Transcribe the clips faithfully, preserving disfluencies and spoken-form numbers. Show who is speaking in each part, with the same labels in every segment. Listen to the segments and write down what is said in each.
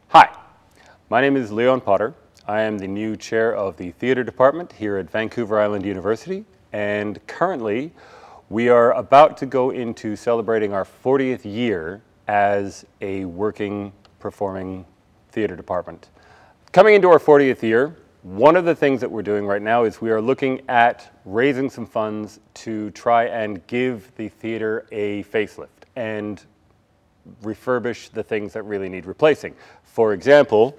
Speaker 1: Hi, my name is Leon Potter. I am the new chair of the theatre department here at Vancouver Island University, and currently we are about to go into celebrating our fortieth year as a working, performing theatre department. Coming into our fortieth year, one of the things that we're doing right now is we are looking at raising some funds to try and give the theatre a facelift and refurbish the things that really need replacing. For example,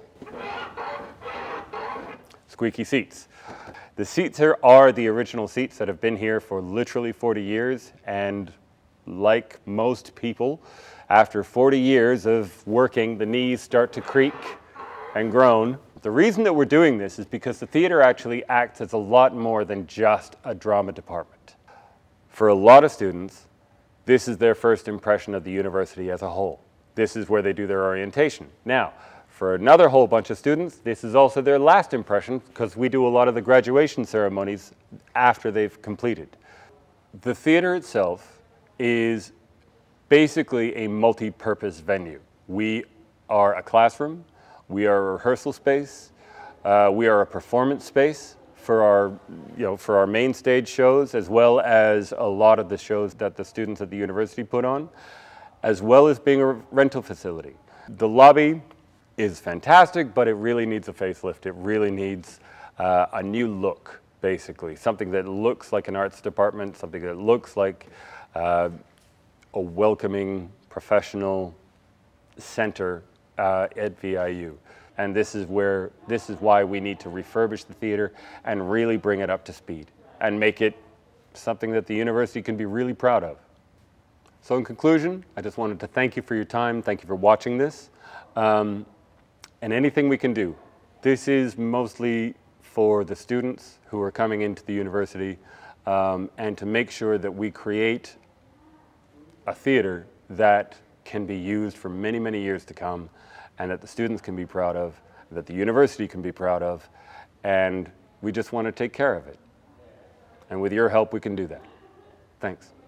Speaker 1: squeaky seats. The seats here are the original seats that have been here for literally forty years, and like most people, after forty years of working, the knees start to creak and groan. The reason that we're doing this is because the theatre actually acts as a lot more than just a drama department. For a lot of students, this is their first impression of the university as a whole. This is where they do their orientation. Now, for another whole bunch of students, this is also their last impression because we do a lot of the graduation ceremonies after they've completed. The theatre itself is basically a multi-purpose venue. We are a classroom, we are a rehearsal space, uh, we are a performance space for our, you know, for our main stage shows, as well as a lot of the shows that the students at the university put on, as well as being a rental facility. The lobby is fantastic, but it really needs a facelift. It really needs uh, a new look, basically. Something that looks like an arts department, something that looks like uh, a welcoming, professional center uh, at V I U. And this is where, this is why we need to refurbish the theatre and really bring it up to speed and make it something that the university can be really proud of. So in conclusion, I just wanted to thank you for your time. Thank you for watching this. Um, and anything we can do. This is mostly for the students who are coming into the university, um, and to make sure that we create a theatre that can be used for many, many years to come, and that the students can be proud of, that the university can be proud of, and we just want to take care of it. And with your help, we can do that. Thanks.